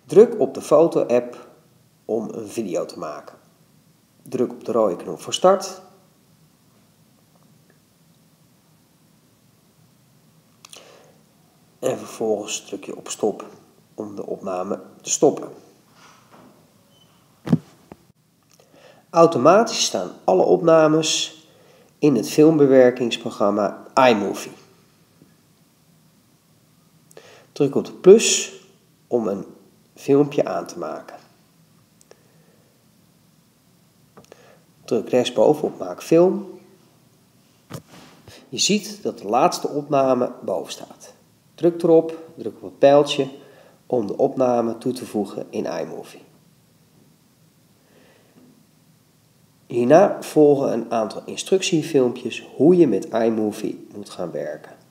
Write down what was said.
Druk op de foto-app om een video te maken. Druk op de rode knop voor start. En vervolgens druk je op stop om de opname te stoppen. Automatisch staan alle opnames in het filmbewerkingsprogramma iMovie. Druk op de plus om een filmpje aan te maken. Druk rechtsboven op maak film. Je ziet dat de laatste opname boven staat. Druk erop, druk op het pijltje om de opname toe te voegen in iMovie. Hierna volgen een aantal instructiefilmpjes hoe je met iMovie moet gaan werken.